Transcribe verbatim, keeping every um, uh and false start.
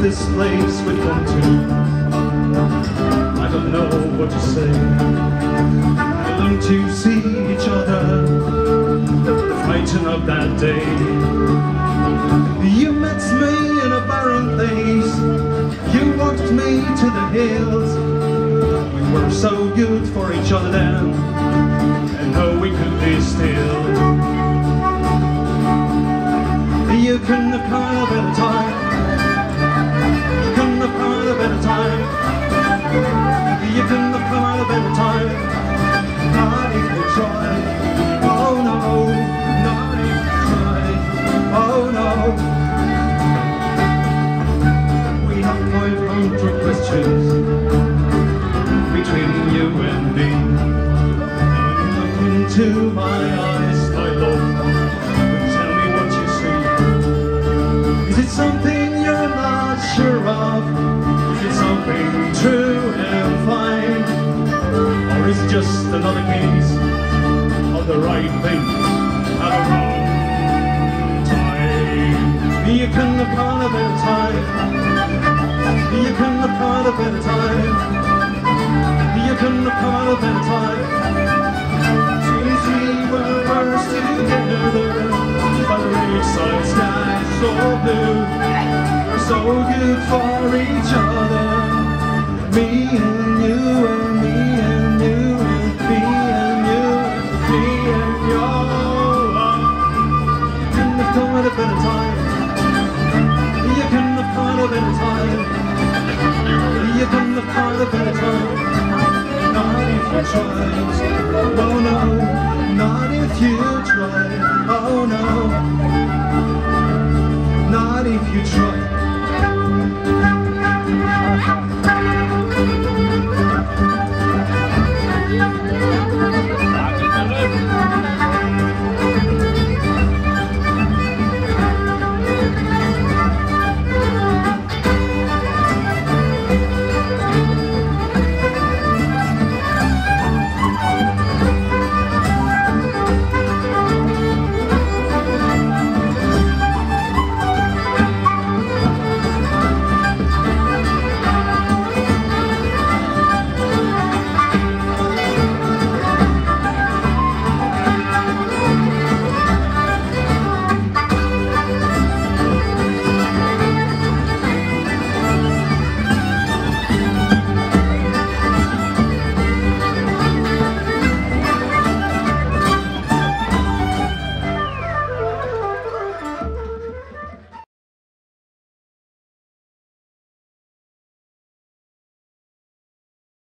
this place would come to. I don't know what to say. I learned to see each other, frightened of that day. You met me in a barren place. You walked me to the hills. We were so good for each other then, and now we could be still. You couldn't have come a better time. You couldn't have come a better time. You couldn't have come a better time. Not if you tried. Oh no, not if you tried. Oh no. We have five hundred questions between you and me. When you look into my eyes, my love, tell me what you see. Is it something you're not sure of? Is it something true and fine? Or is it just another case of the right thing at the wrong time? You couldn't have caught a better time. You couldn't have caught a better time. You couldn't have caught a better time. Since we were first together, by the lakeside sky so blue, we're so good for each other. Me and you and me and you and me and you and me and you. Couldn't have come at a better time. You couldn't have caught a better time. You couldn't have caught a better time. Not if you tried. Oh no, not if you tried. Oh no, not if you tried.